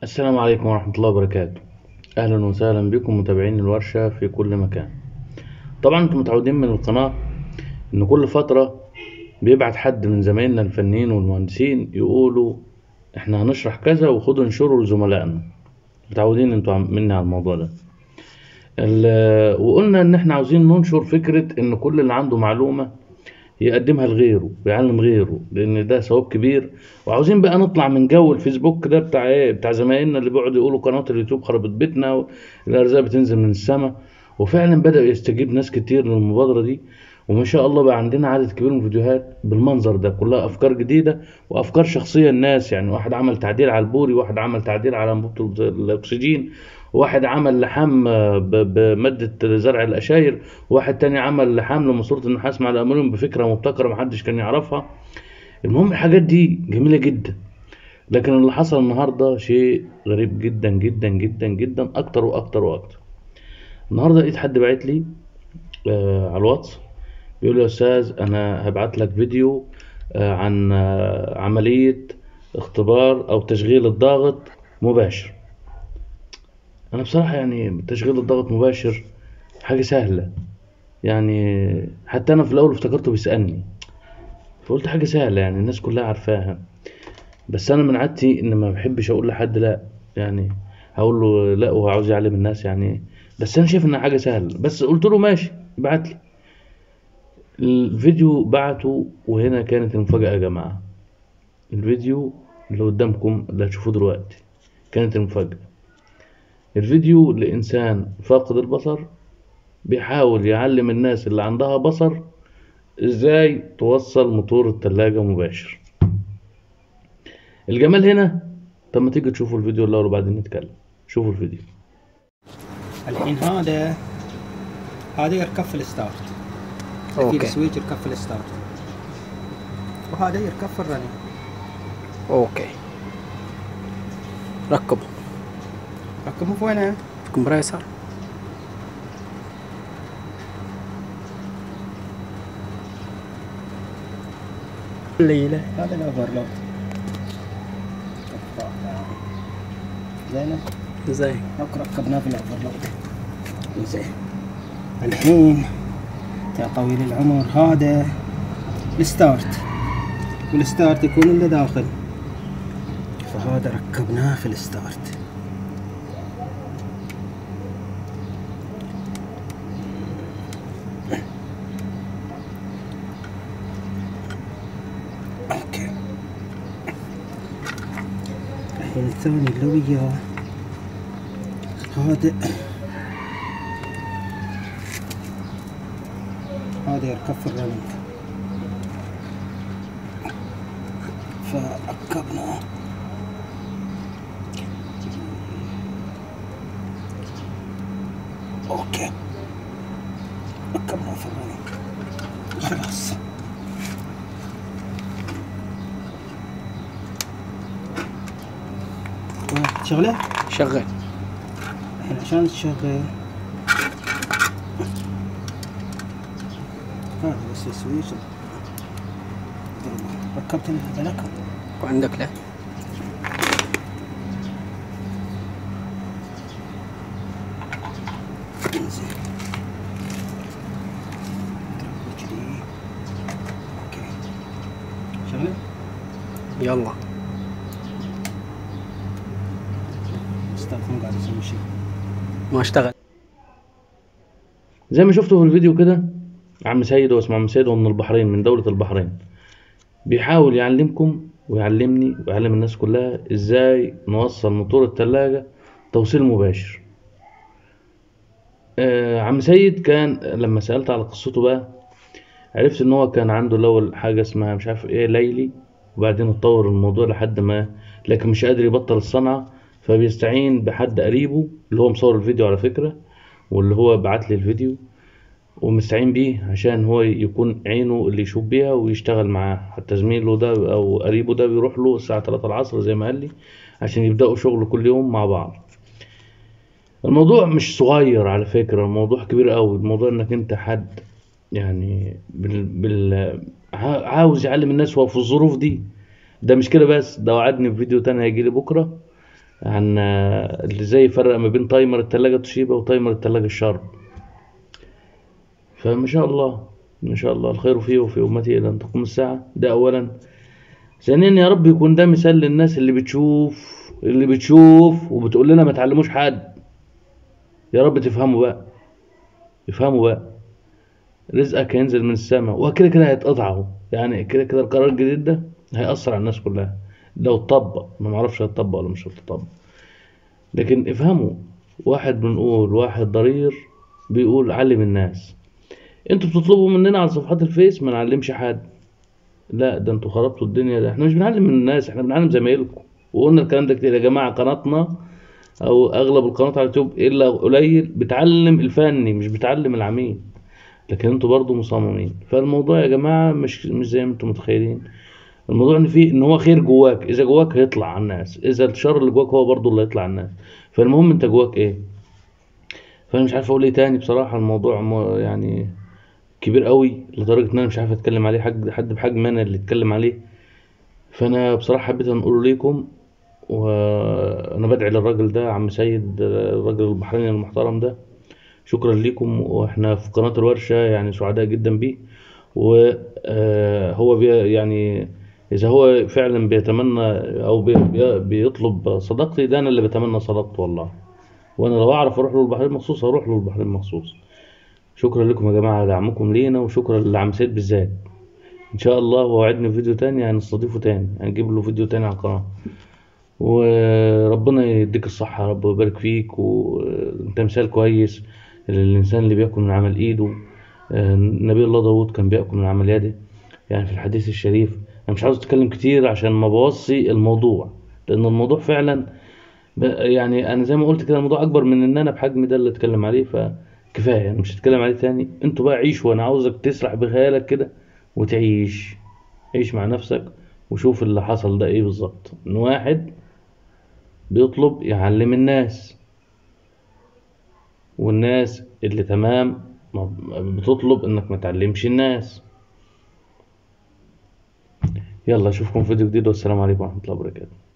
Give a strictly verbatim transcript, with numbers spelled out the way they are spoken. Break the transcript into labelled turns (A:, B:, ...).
A: السلام عليكم ورحمة الله وبركاته. أهلا وسهلا بكم متابعين الورشة في كل مكان. طبعا انتم متعودين من القناة إن كل فترة بيبعت حد من زمايلنا الفنيين والمهندسين يقولوا إحنا هنشرح كذا وخدوا انشروا لزملائنا. متعودين انتوا عم- مني على الموضوع ده. ال- وقلنا إن إحنا عاوزين ننشر فكرة إن كل اللي عنده معلومة يقدمها لغيره ويعلم غيره، لان ده ثواب كبير. وعاوزين بقى نطلع من جو الفيسبوك ده بتاع ايه، بتاع زمايلنا اللي بيقعدوا يقولوا قناة اليوتيوب خربت بيتنا والارزاق بتنزل من السماء. وفعلا بدأ يستجيب ناس كتير للمبادرة دي، وما شاء الله بقى عندنا عدد كبير من الفيديوهات بالمنظر ده، كلها افكار جديدة وافكار شخصية الناس. يعني واحد عمل تعديل على البوري، واحد عمل تعديل على انبوبة الاكسجين، واحد عمل لحام ب- بمادة زرع الأشاير، واحد تاني عمل لحام لماسورة النحاس مع الألمنيوم بفكرة مبتكرة محدش كان يعرفها. المهم الحاجات دي جميلة جدا، لكن اللي حصل النهاردة شيء غريب جدا جدا جدا جدا، أكتر وأكتر وأكتر. النهاردة لقيت حد باعت لي آه على الواتس، بيقول لي يا أستاذ أنا هبعت لك فيديو آه عن آه عملية اختبار أو تشغيل الضغط مباشر. أنا بصراحة يعني تشغيل الضغط مباشر حاجة سهلة، يعني حتى انا في الاول افتكرته بيسألني، فقلت حاجة سهلة يعني الناس كلها عارفاها. بس انا من عادتي ان ما بحبش اقول لحد لا، يعني هقول له لا وهو عاوز يعلم الناس يعني. بس انا شايف انها حاجة سهلة، بس قلت له ماشي ابعت لي الفيديو. بعته، وهنا كانت المفاجأة يا جماعة. الفيديو اللي قدامكم اللي هتشوفوه دلوقتي كانت المفاجأة. الفيديو لإنسان فاقد البصر بيحاول يعلم الناس اللي عندها بصر ازاي توصل موتور التلاجة مباشر. الجمال هنا. طب ما تيجي تشوفوا الفيديو الاول وبعدين نتكلم. شوفوا الفيديو.
B: الحين هذا هذا يركب في الستارت، في
C: اوكي
B: السويتش يركب في الستارت، وهذا يركب في الرنين.
C: اوكي ركبه
B: ركبه في وينه؟
C: الكمبريسر. الليلة
B: هذا الاوفرلود. زين
C: زين
B: ركبناه في الاوفرلود. زين الحين يا طويل العمر هذا الستارت، والستارت يكون اللي داخل، فهذا ركبناه في الستارت. اوكي الحين الثاني اللي وياه هذا هذا يركب في الرنين، فركبناه. اوكي ركبناه في الرنين خلاص. شغله
C: شغل.
B: الحين عشان تشغل هذا بس السويتش. ركبت هذا لكم
C: وعندك له
B: زين. كذي. اوكي شغله
C: يلا.
B: استاذ مو قاعد يسوي شيء.
C: ما اشتغل.
A: زي ما شفتوا في الفيديو كده، عم سيد، هو اسمه عم سيد، هو من البحرين، من دولة البحرين، بيحاول يعلمكم ويعلمني ويعلم الناس كلها ازاي نوصل موتور التلاجة توصيل مباشر. آه عم سيد كان لما سألت على قصته بقى، عرفت ان هو كان عنده الاول حاجة اسمها مش عارف ايه ليلي، وبعدين اتطور الموضوع لحد ما، لكن مش قادر يبطل الصنعة، فبيستعين بحد قريبه اللي هو مصور الفيديو على فكرة، واللي هو بعت لي الفيديو، ومستعين بيه عشان هو يكون عينه اللي يشوف بيها ويشتغل معاه. حتى زميله ده او قريبه ده بيروح له الساعة تلاتة العصر زي ما قال لي، عشان يبدأوا شغل كل يوم مع بعض. الموضوع مش صغير على فكرة، الموضوع كبير قوي. الموضوع انك انت حد يعني بال... بال... عا- عاوز يعلم الناس وهو في الظروف دي. ده مش كده بس، ده وعدني في فيديو تاني هيجيلي بكرة عن آه، اللي ازاي يفرق ما بين تايمر التلاجة توشيبا وتايمر التلاجة الشارب. فما شاء الله ما شاء الله الخير فيه وفي أمتي إلى أن تقوم الساعة. ده أولا. ثانيا يا رب يكون ده مثال للناس اللي بتشوف اللي بتشوف وبتقول لنا ما تعلموش حد. يا رب تفهموا بقى يفهموا بقى رزقك هينزل من السماء، وكده كده هيتقطع اهو. يعني كده كده القرار الجديد ده هيأثر على الناس كلها لو اتطبق. ما معرفش هيتطبق ولا مش هيتطبق، لكن افهموا. واحد بنقول واحد ضرير بيقول علم الناس. انتوا بتطلبوا مننا على صفحات الفيس ما نعلمش حد. لا ده انتوا خربتوا الدنيا. ده احنا مش بنعلم من الناس، احنا بنعلم زمايلكم. وقلنا الكلام ده كتير يا جماعة. قناتنا او اغلب القنوات على اليوتيوب الا قليل بتعلم الفني مش بتعلم العميل، لكن انتوا برضو مصممين. فالموضوع يا جماعة مش مش زي ما انتوا متخيلين. الموضوع ان فيه ان هو خير جواك. اذا جواك هيطلع على الناس، اذا الشر اللي جواك هو برضو اللي هيطلع على الناس. فالمهم انت جواك ايه. فانا مش عارف اقول ايه تاني بصراحة. الموضوع م- يعني كبير قوي لدرجة ان انا مش عارف اتكلم عليه. حد حد بحجم انا اللي اتكلم عليه. فانا بصراحة حبيت ان اقوله ليكم. وانا بدعي للراجل ده عم سيد، الراجل البحريني المحترم ده. شكرا لكم. واحنا في قناة الورشة يعني سعداء جدا بيه. وهو بي يعني اذا هو فعلا بيتمنى او بي بي- بيطلب صداقتي، ده انا اللي بتمنى صداقته والله. وانا لو اعرف اروح له البحرين مخصوص هروح له البحرين مخصوص. شكرا لكم يا جماعة على دعمكم لينا، وشكرا لعم سيد بالذات. ان شاء الله ووعدني في فيديو تاني هنستضيفه تاني، هنجيب له فيديو تاني على القناة. وربنا يديك الصحة يا رب ويبارك فيك. وانت مثال كويس للإنسان اللي بيأكل من عمل إيده. آه، نبي الله داود كان بيأكل من عمل يده يعني في الحديث الشريف. أنا مش عاوز أتكلم كتير عشان ما بوصي الموضوع، لأن الموضوع فعلا ب- يعني أنا زي ما قلت كده الموضوع أكبر من إن أنا بحجم ده اللي أتكلم عليه. فكفاية يعني مش هتكلم عليه تاني. أنتوا بقى عيش، وأنا عاوزك تسرح بخيالك كده وتعيش. عيش مع نفسك وشوف اللي حصل ده إيه بالظبط. إن واحد بيطلب يعلم الناس، والناس اللي تمام ما بتطلب انك ما تعلمش الناس. يلا اشوفكم في فيديو جديد، والسلام عليكم ورحمة الله وبركاته.